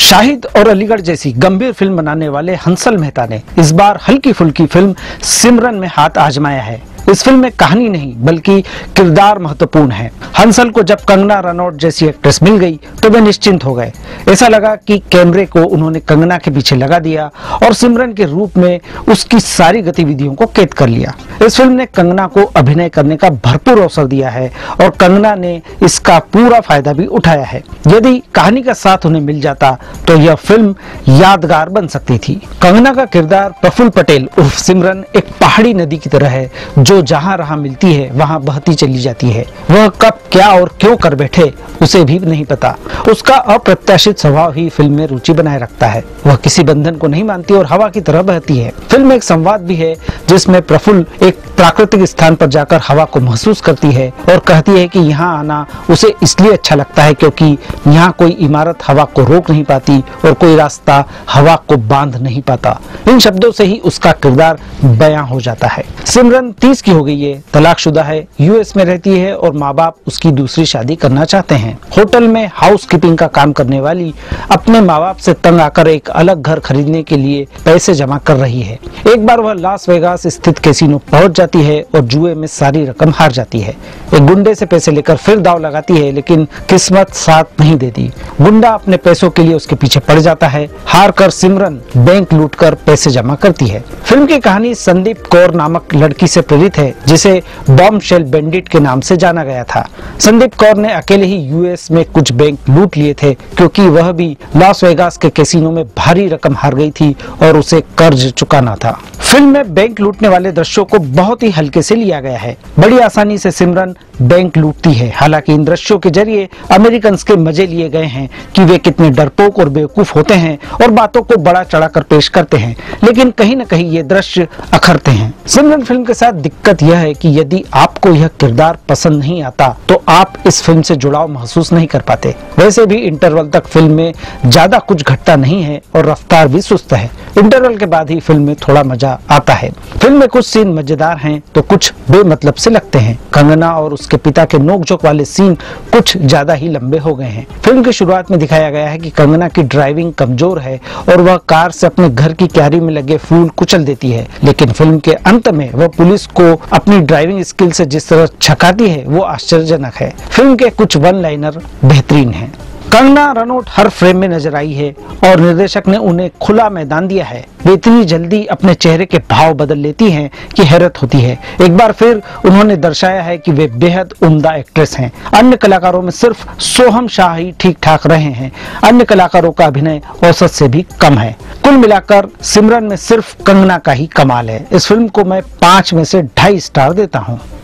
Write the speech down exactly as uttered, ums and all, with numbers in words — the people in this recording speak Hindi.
शाहिद और अलीगढ़ जैसी गंभीर फिल्म बनाने वाले हंसल मेहता ने इस बार हल्की फुल्की फिल्म सिमरन में हाथ आजमाया है। इस फिल्म में कहानी नहीं बल्कि किरदार महत्वपूर्ण है। हंसल को जब कंगना रनौत जैसी एक्ट्रेस मिल गई तो वे निश्चिंत हो गए। ऐसा लगा कि कैमरे को उन्होंने कंगना के पीछे लगा दिया और सिमरन के रूप में उसकी सारी गतिविधियों को कैद कर लिया। इस फिल्म ने कंगना को अभिनय करने का भरपूर अवसर दिया है और कंगना ने इसका पूरा फायदा भी उठाया है। यदि कहानी का साथ उन्हें मिल जाता तो यह फिल्म यादगार बन सकती थी। कंगना का किरदार प्रफुल्ल पटेल उर्फ सिमरन एक पहाड़ी नदी की तरह है जो जहां राह मिलती है वहां बहती चली जाती है। वह कब क्या और क्यों कर बैठे उसे भी नहीं पता। उसका अप्रत्याशित स्वभाव ही फिल्म में रुचि बनाए रखता है। वह किसी बंधन को नहीं मानती और हवा की तरह बहती है। फिल्म में एक संवाद भी है जिसमें प्रफुल्ल एक प्राकृतिक स्थान पर जाकर हवा को महसूस करती है और कहती है कि यहाँ आना उसे इसलिए अच्छा लगता है क्योंकि यहाँ कोई इमारत हवा को रोक नहीं पाती और कोई रास्ता हवा को बांध नहीं पाता। इन शब्दों से ही उसका किरदार बयां हो जाता है। सिमरन तीस की हो गई है, तलाकशुदा है, यूएस में रहती है और माँ बाप उसकी दूसरी शादी करना चाहते हैं। होटल में हाउसकीपिंग का काम करने वाली अपने माँ बाप से तंग आकर एक अलग घर खरीदने के लिए पैसे जमा कर रही है। एक बार वह लास वेगास स्थित कैसीनो पहुंच जाती है और जुए में सारी रकम हार जाती है। एक गुंडे से पैसे लेकर फिर दाव लगाती है लेकिन किस्मत साथ नहीं देती। गुंडा अपने पैसों के लिए उसके पीछे पड़ जाता है। हार कर सिमरन बैंक लूटकर पैसे जमा करती है। फिल्म की कहानी संदीप कौर नामक लड़की से प्रेरित है जिसे बॉम्ब शेल बैंडिट के नाम से जाना गया था। संदीप कौर ने अकेले ही यूएस में कुछ बैंक लूट लिए थे क्योंकि वह भी लास वेगास के कैसीनो में भारी रकम हार गई थी और उसे कर्ज चुकाना था। फिल्म में बैंक लूटने वाले दृश्यों को बहुत ही हल्के से लिया गया है। बड़ी आसानी से सिमरन बैंक लूटती है। हालांकि इन दृश्यों के जरिए अमेरिकन के मजे लिए गए हैं कि वे कितने डरपोक और बेवकूफ होते हैं और बातों को बड़ा चढ़ाकर पेश करते हैं, लेकिन कहीं न कहीं ये दृश्य अखरते हैं। सिमरन फिल्म के साथ दिक्कत यह है कि यदि आपको यह किरदार पसंद नहीं आता तो आप इस फिल्म से जुड़ाव महसूस नहीं कर पाते। वैसे भी इंटरवल तक फिल्म में ज्यादा कुछ घटता नहीं है और रफ्तार भी सुस्त है। इंटरवल के बाद ही फिल्म में थोड़ा मजा आता है। फिल्म में कुछ सीन मजेदार हैं तो कुछ बेमतलब से लगते हैं। कंगना और उसके पिता के नोकझोंक वाले सीन कुछ ज्यादा ही लंबे हो गए हैं। फिल्म की शुरुआत में दिखाया गया है कि कंगना की ड्राइविंग कमजोर है और वह कार से अपने घर की क्यारी में लगे फूल कुचल देती है, लेकिन फिल्म के अंत में वह पुलिस को अपनी ड्राइविंग स्किल से जिस तरह छकाती है वो आश्चर्यजनक है। फिल्म के कुछ वन लाइनर बेहतरीन हैं। कंगना रनौत हर फ्रेम में नजर आई है और निर्देशक ने उन्हें खुला मैदान दिया है। वे इतनी जल्दी अपने चेहरे के भाव बदल लेती हैं कि हैरत होती है। एक बार फिर उन्होंने दर्शाया है कि वे बेहद उम्दा एक्ट्रेस हैं। अन्य कलाकारों में सिर्फ सोहम शाह ही ठीक ठाक रहे हैं। अन्य कलाकारों का अभिनय औसत से भी कम है। कुल मिलाकर सिमरन में सिर्फ कंगना का ही कमाल है। इस फिल्म को मैं पाँच में से ढाई स्टार देता हूँ।